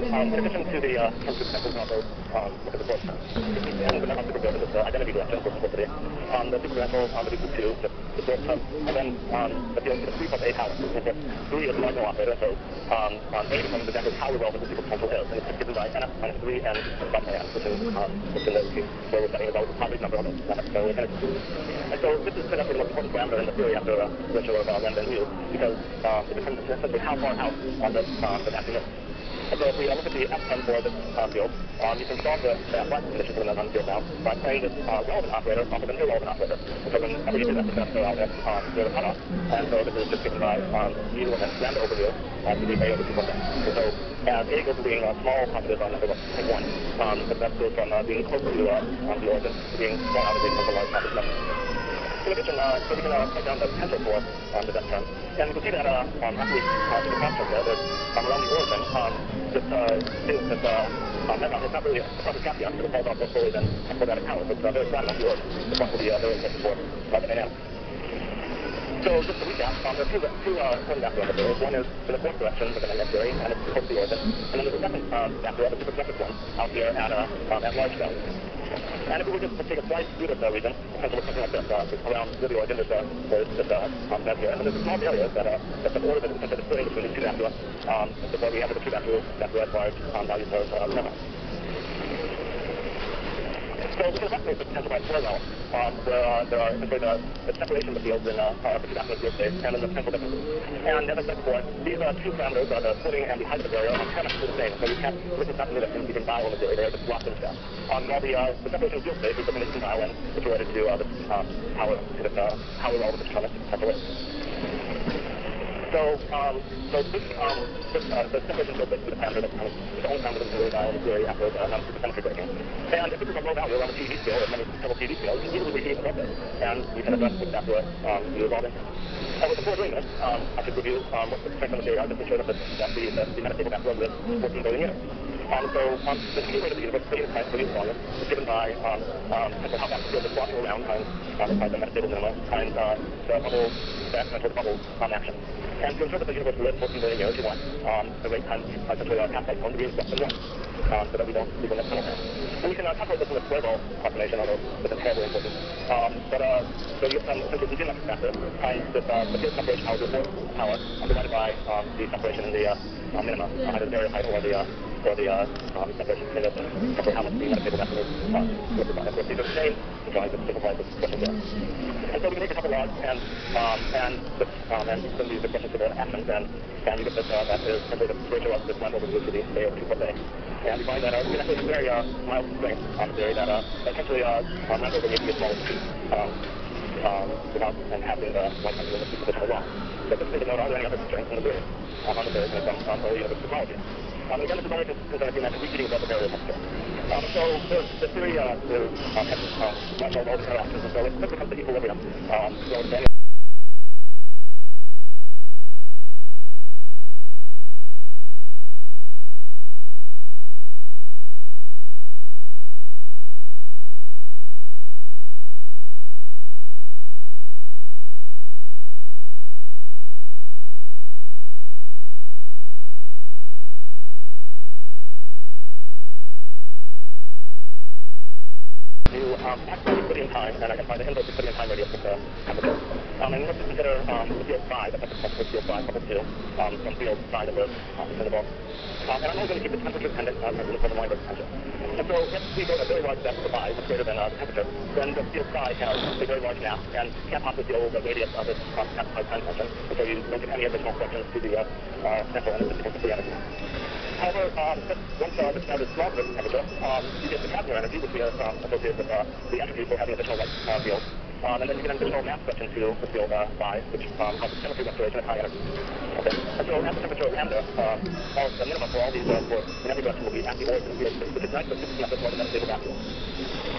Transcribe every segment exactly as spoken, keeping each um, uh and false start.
um, in addition to the uh, temperature examples, also um, look at the source. And the method supergrid is the identity direction for simplicity. Um, the supergradential um, reduces to the, the source term, and then um, the field is three plus A power. And so three is the marginal operator, so um, um, A becomes exactly how relevant the superpotential is, and it's given by N F minus three and dot A N, which is um, which in the case where we're setting the relative positive number of it, not necessarily energy. And so this is set up as the most important parameter in the theory after the uh, ratio of uh, lambda and mu, because um, it determines essentially how far out on the uh, the mapping is. And so if we uh, look at the F term for this uh, field, um, you can solve the, the F-line condition for the N field now by playing this uh, relevant operator off of an irrelevant operator. And so whenever you do that, it's going to throw out at um, zero to cutoff. And so this is just given by um, mu and then lambda over mu uh, to the A over two plus A. And so as A goes from being a small positive on number one, um, but that goes from uh, being close to uh, um, the origin to being far out as a potential large positive number. In addition, uh, so we can uh, write down the potential for um, the depth term. And you can see that uh, um, after we uh, do the cross check there, that um, around the origin, um, this uh, thing that uh, um, meson is not really a proper cation because it falls off more slowly than a quadratic power. So it's uh, very flat around the origin. It's going to be uh, very important for uh, the dynamics. So just to recap, um, there are two, two uh, important vector indicators. One is in the fourth direction with an index theory, and it's close to the origin. And then there's a second uh, vector of a supersymmetric one out here at, uh, um, at large scale. And if we were just to take a slice through this uh, region, essentially something like this, uh, around where the origin is, uh, there's this uh, um, net here, and then there's a small area that, uh, that's the order that is essentially splitting between these two vector, um, before we have the two vector, vector at large um, values of uh, lemma. So we can estimate the potential by four levels, um, where uh, there are essentially the, the separation of the fields in uh, uh, the two vector field space, and then the potential differences. And as I said before, these uh, two parameters, uh, the splitting and the height of the area, are parametrically the same, so you can't, this is not something that you can dial in the theory, they're just locked in step. Um, while the, uh, the separation of field space is something that you can dial in, it's related to uh, the um, power, to the, uh, how relevant the determinant potential is. So, um, so this, um, this, uh, the separation field space is the parameter that determines the only parameter that can really dial in the theory after the um, supersymmetry breaking. And if this is a low value around the T V scale, or many several T V scales, you can easily repeat above this, and you can address this after um, you resolve into. And before doing this, um, I should review um, what the strength of the theory are, just to show that the, that the, the, the metastable vector lives fourteen billion years. Um, so um, the T rate of the universe, the time for the volume, is given by um, um, how fast the field is walking around times um, by the metastable minima times uh, the bubble, the exponential of the bubble um, action. And to ensure that the universe lives fourteen billion years, you want um, the rate times essentially our half-life to be less than one, um, so that we don't leave a net penalty. And you can uh, calculate this in a square ball approximation, although this is terribly important. Um, but uh, so you get some essentially the geometric factor times this uh, the field separation power, the force power, um, divided by um, the separation in the uh, uh, minima, uh, either the area height or the uh, or the uh, um, separation in the separate how much the metastable vector is uh, lifted by. Of course, these are the same, so I just simplify this question there. And so we can take a couple logs and um, and this, um, and send these expressions to the actions, and and you get this uh, that is simply the ratio of this one over to the A over two plus A. And we find that uh, we can actually very uh, mild constraint on the theory that uh, essentially uh, um, one over needs to be as small as two, um, um, without and having the one hundred limit position as well. So just take a note, are there any other constraints in the theory? Um, on the theory from um, early universe cosmology. Um, again, this is only concerning that repeating above the barrier temperature. Um, so the, the theory uh, is um, has um, marginal all the interactions, and so it quickly comes to equilibrium. Um, so it's Um, actually Euclidean time, and I can find the inverse Euclidean time radius of the temperature. Um, and let's just consider um, the field psi, the temperature temperature field psi coupled to um, some field psi that we're um, interval. Um, and I'm only going to keep the temperature dependent uh, temperature for the Weinberg potential. And so if we go to a very large depth of the phi, much greater than uh, the temperature, then the field psi has a very large mass and can't possibly deal with the radius of its um, satisfied time function. And so you don't get any additional corrections to the uh, uh, potential and it's just free energy. However, um, once uh, this is small to the temperature, um, you get the Kastner energy, which we have um, associated with uh, the entropy for having additional light uh, field. Um, and then you get an additional mass correction to the field uh, phi, which um, causes symmetry restoration at high energy. Okay. And so at the temperature of lambda, uh, all the minimum for all these uh, for in every direction will be at the origin of the field, which is nice, but this is not more than a stable vacuum.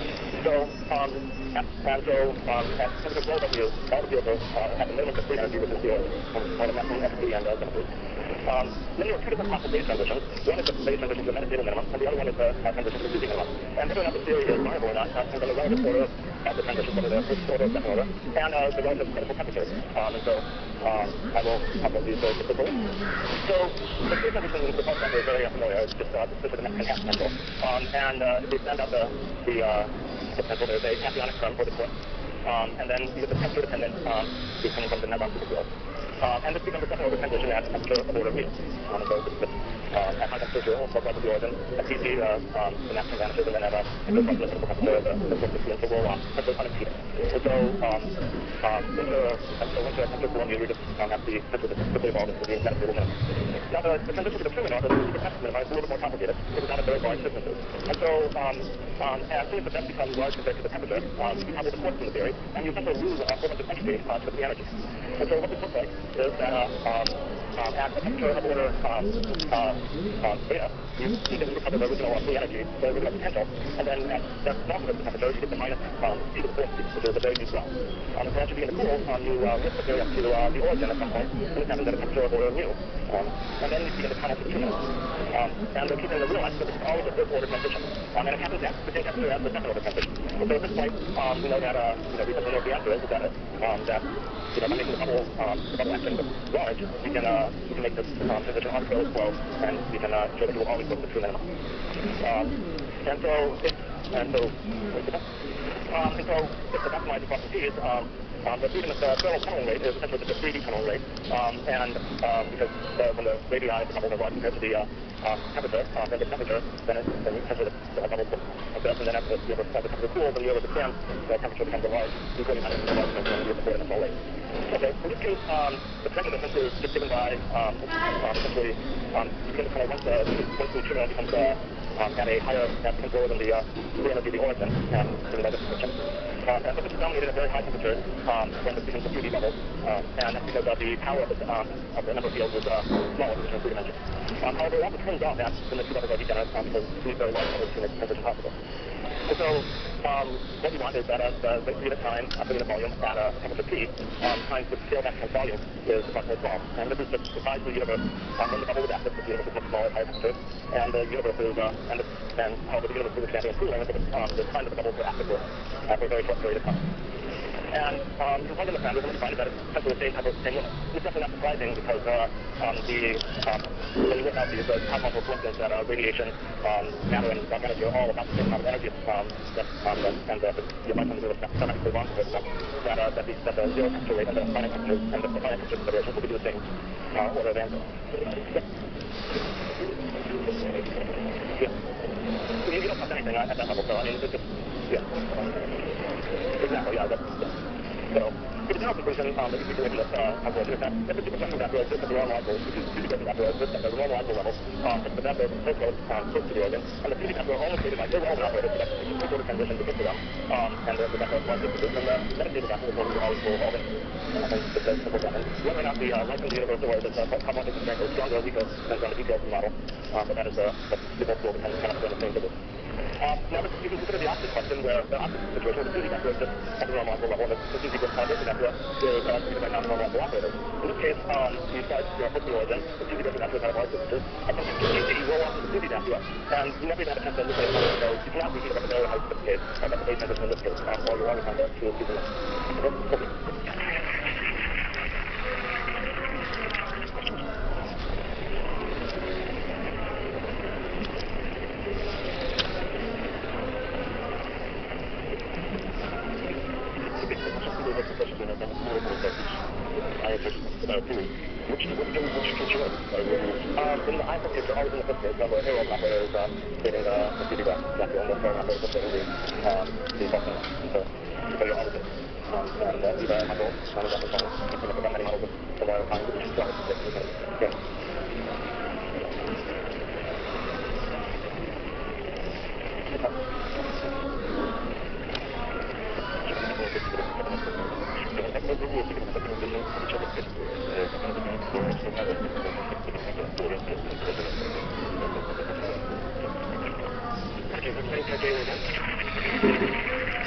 So, um, and, and so, um, at temperature below W, all the fields are uh, at the minimum discrete energy, which is zero, um, or the maximum F P and uh, W. Um, then there are two different possible phase transitions. One is the phase transition to the metadata minimum, and the other one is the uh, transition to the C minimum. And whether or not the theory is viable or not uh, depends on the relative order of the transition, whether the first order or second order, and uh, the relative critical temperature. Um, and so, um, I will talk about these very quickly. So, the phase transition into the pulse vector is very familiar. It's just uh, this is the Mexican half potential. Um, and uh, if we stand out the, the, uh, the potential, there's a tachyonic term for the core. Um, and then you get the temperature dependent um, coming from the net optical field. Um, and this becomes a second order transition at temperature of order mu. Um, and so this is uh, at high temperature, both sides of the origin. At T G, uh, um, the maximum vanishes, and then at uh, the critical temperature, the, the force is to roll on. That's unimpeded. And so, um, um, into, and so once you're at temperature below mu, you just um, have the temperature to quickly evolve into the metastable minimum. Now, the, the transition to the true minimum, the supermassive minimum, is a little bit more complicated. It's not at very large distances. And so, um, um, as soon as the depth becomes large compared to the temperature, um, you have the force from the theory, and you essentially lose a whole bunch of entropy uh, to the energy. And so what this looks like is that uh, um, um, at a temperature of order um, uh, um, beta, you, you can recover the original free energy, the original potential, and then at that small of the temperature, you get the minus um, T to the fourth, which is the very deep well. Um, and so as you begin to cool, um, you uh, lift the theory up to uh, the origin at some point, and this happens at a temperature of order mu. Um, and then you begin to tunnel to the two minutes. Um, and the key thing to realize is that this is always a first order transition. Um, and it happens at the same temperature as the second order transition. And so at this point, um, we know that, uh, you know, we know what the answer is, is that, um, that you know, by making the bubble, um, the bubble action large, we can, uh, we can make this um, transition arbitrarily slow, and we can uh, show that it will always go to the true minimum. Um, and so, if, and so, um, and so, if the maximized across the T's, um, um, the three-dimensional uh, tunneling rate is essentially just a three D tunneling rate, um, and um, because the, when the radii of the bubble are large compared to the uh, uh, temperature, um, then the temperature, then, it, then essentially the, the bubble will adjust, and then as the, you know, as the temperature cools and the other expands, the temperature becomes a large, equally minus the large dimension with the four-dimensional rate. Okay, in this case, um, the potential difference is just given by, um, um, essentially, um, you begin to kind of, once the, once the terminal becomes, uh, um, at a higher, at temperature than the, uh, free energy of the origin, and given by this description. Um, and so this is dominated at very high temperatures, um, when it becomes a three D bubble, um, and that's because of the power of the, um, of the number of fields is, uh, smaller than three dimensions. Um, however, it also turns off that when the two bubbles are degenerate, um, because these very large bubbles can make transition possible. And so, um, what we want is that uh, the rate per unit time uh, per unit volume at a temperature T um, times the scale back times volume is approximately twelve. And this is just the size of the universe um, when the bubble is active, because the universe is much smaller at higher temperatures. And the universe is, uh, and, the, and however the universe is expanding and cooling, so the, um, the time that the bubbles are active for, uh, for a very short period of time. And um, you can plug in the parameters and what you find is that it's essentially the same type of same limit. It's definitely not surprising because uh, um, the um, when you work out these uh, cosmological coincidence that uh, radiation, um, matter, and dark energy are all about the same amount of energy, um, that, um, that, and uh, you might come to the symmetrically wrong with them, that, uh, that, the, that the zero temperature rate and the finite temperature and the finite temperature considerations will be the same uh, order of answer. Yeah. Yeah. So you, you don't touch anything at that level, so I mean, it's just, yeah. Exactly, yeah. That's, yeah. So, the general conclusion um, that you see from this uh, calculation is that if the superstructure vector exists at the normalizable, the two D vector exists at the normalizable level, um, the vector is first goes um, close to the origin, and the two D vector are only created by irrelevant operators, so that the first order transition to get to them, um, and the, the vector is largely produced, and the metastable vector is one we always will evolve into. I think it's as simple as that. And whether or not the uh, life in the universe or the uh, cosmological constraint is stronger or weaker depends on the details of the model, um, but that is the, the, the both will depend kind of on the same physics. Um, now, this, you can consider the opposite question where the opposite situation where the two D vector is just at the normalizable level, and the two D vector is uh, created by non-normalizable operators. In this case, um, you start you know, with the origin, the two D vector is at a large distance, and then you roll off to the two D vector, and you never even have a chance to look at it, so you cannot reheat it at a very high speed case, uh, that's the phase transition in this case, um, while you're always on the two D vector. Okay. Um, in the iPhone case, you're always in the first case. Remember, a hero operator is uh, creating the, the C D graph, exactly, and the foreign operator is creating the, um, the function. So, so you're always in. Um, and uh, Eva and Michael, um, is often fine. You can look at many models of the wire time, which is always the case. Yeah. Okay, let's take a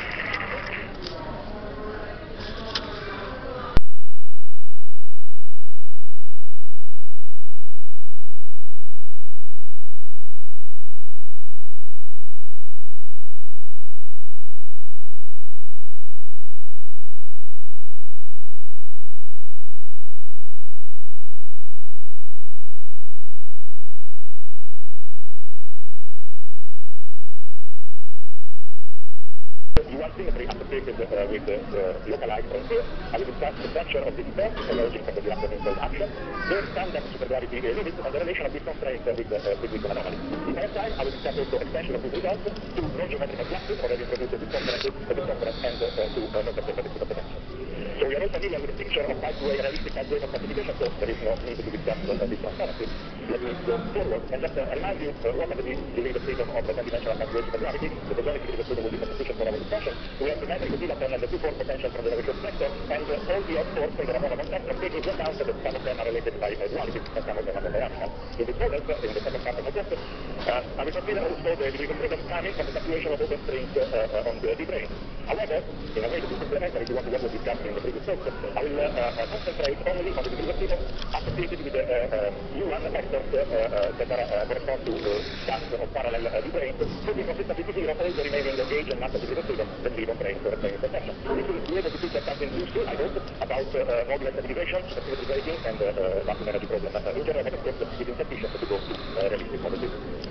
structural symmetry associated uh, with uh, localized frontier. I will discuss the structure of the event emerging from the reactor impulse action, the standard supergravity limits, and the relation of this constraint with the uh, physical anomaly. In the next slide, I will discuss also extension of these results to non-geometrical classes already introduced to this conference, uh, this conference and uh, to uh, non-perturbative superpotential. So we are all familiar with the picture of type-two A realistic type-wave of classification, so there is no need to discuss uh, this transparency. Let me go forward and just uh, remind you uh, what happens during the freedom of the ten-dimensional type-wave supergravity. The bosonic degree of freedom will be sufficient for our discussion. We have the metric kiloton and the two force potential from the Lagrange vector, and uh, all the odd force from the Ramona vector, taking into account that some of them are related by uh, duality, and some of them are non-reactional. In this model, uh, in the second part of my talk, uh, I will consider also the degree of freedom coming from the calculation of open strings uh, uh, on the D-brane. However, in a way that is complementary to what we were discussing in the previous talk, I will uh, uh, concentrate only on the degree of freedom associated with the uh, uh, U one vectors uh, uh, that are, uh, correspond to uh, that of parallel uh, D-branes, putting consistently to zero all the remaining gauge and mass degree of freedom that live on branes or brain perception. This will be able to teach us something useful, I hope, about uh, uh, modulus integration, symmetry breaking, and uh, uh, vacuum energy problem uh, in general, but of course it is insufficient to go to uh, realistic models.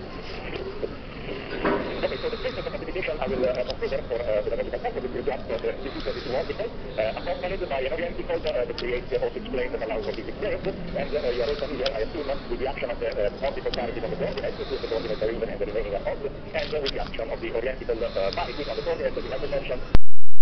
Okay, so the statement of classification I will uh, consider for uh, the pedagogical purposes is just uh, this is a two orbital, uh, accompanied by an orientical uh, that creates uh, also explains and allows for this experience, and uh, you are all familiar, I assume, with the action of the uh, orbital parity on the coordinates, so the coordinates are even and the remaining are odd, and uh, with the action of the orientical uh, parity on the coordinates that we have mentioned.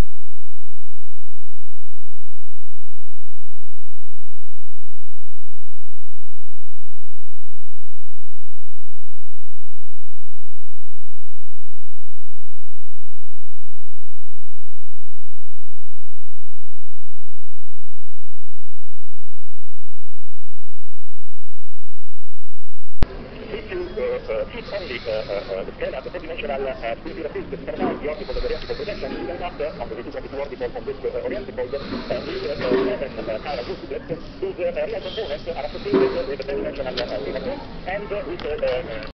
Uh, fit only uh, uh, the scalar, the four-dimensional uh, spinning field that survives the orbital of the orientical projection, you can cut uh, on the two twenty-two orbital on this uh, orientical uh, with uh, seven uh, chiral multiplets whose uh, real components are associated with the ten-dimensional uh, symmetry and uh, with uh, uh,